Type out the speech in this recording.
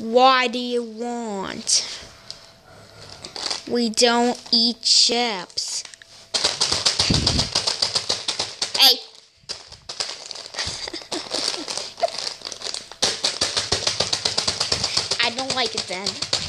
Why do you want? We don't eat chips. Hey! I don't like it then.